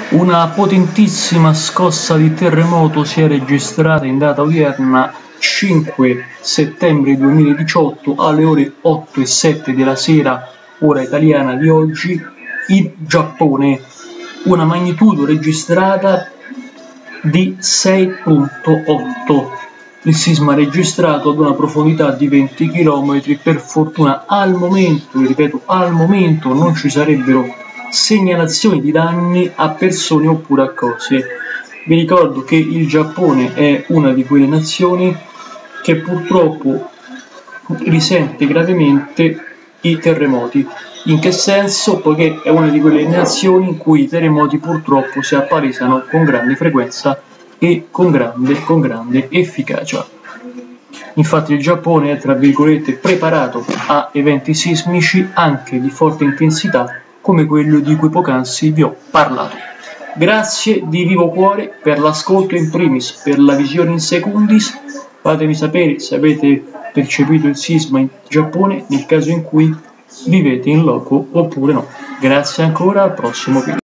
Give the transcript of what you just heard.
Una potentissima scossa di terremoto si è registrata in data odierna 5 settembre 2018 alle ore 8:07 della sera, ora italiana di oggi, in Giappone. Una magnitudo registrata di 6.8. Il sisma registrato ad una profondità di 20 km. Per fortuna al momento, ripeto, al momento non ci sarebbero segnalazioni di danni a persone oppure a cose. Vi ricordo che il Giappone è una di quelle nazioni che purtroppo risente gravemente i terremoti. In che senso? Poiché è una di quelle nazioni in cui i terremoti purtroppo si appalesano con grande frequenza e con grande efficacia. Infatti il Giappone è, tra virgolette, preparato a eventi sismici anche di forte intensità come quello di cui poc'anzi vi ho parlato. Grazie di vivo cuore per l'ascolto in primis, per la visione in secundis. Fatemi sapere se avete percepito il sisma in Giappone nel caso in cui vivete in loco oppure no. Grazie ancora, al prossimo video.